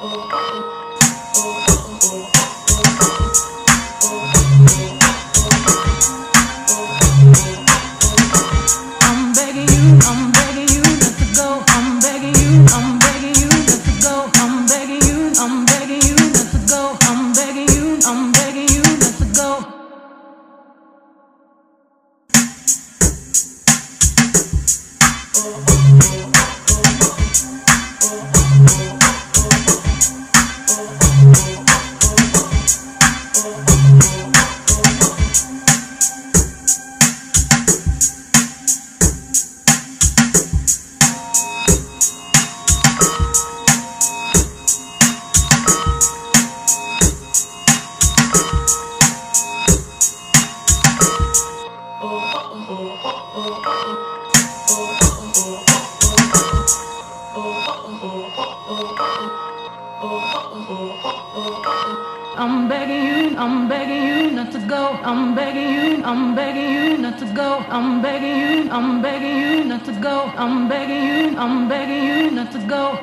I'm begging you not to go. I'm begging you not to go. I'm begging you not to go. I'm begging you not to go.